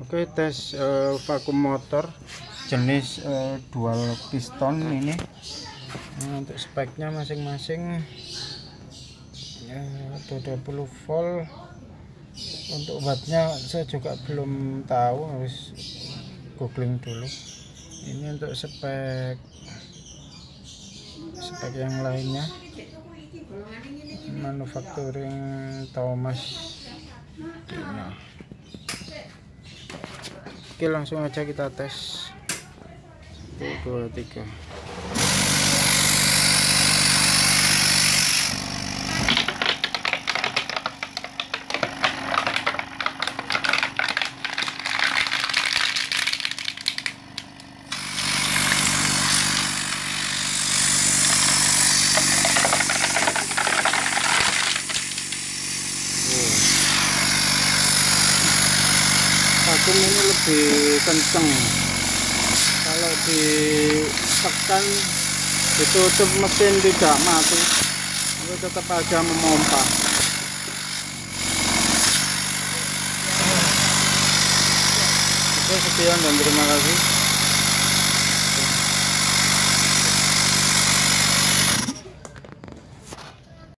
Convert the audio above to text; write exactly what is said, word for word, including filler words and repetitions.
Oke, tes uh, vakum motor jenis uh, dual piston ini. Nah, untuk speknya masing-masing ya, dua puluh volt. Untuk wattnya saya juga belum tahu, harus googling dulu. Ini untuk spek spek yang lainnya, manufacturing Thomas. Nah, oke, langsung aja kita tes. Satu, dua, tiga. Vakum ini lebih kenceng. Kalau ditekan ditutup mesin tidak mati, tapi tetap aja memompa. Oke, sekian dan terima kasih.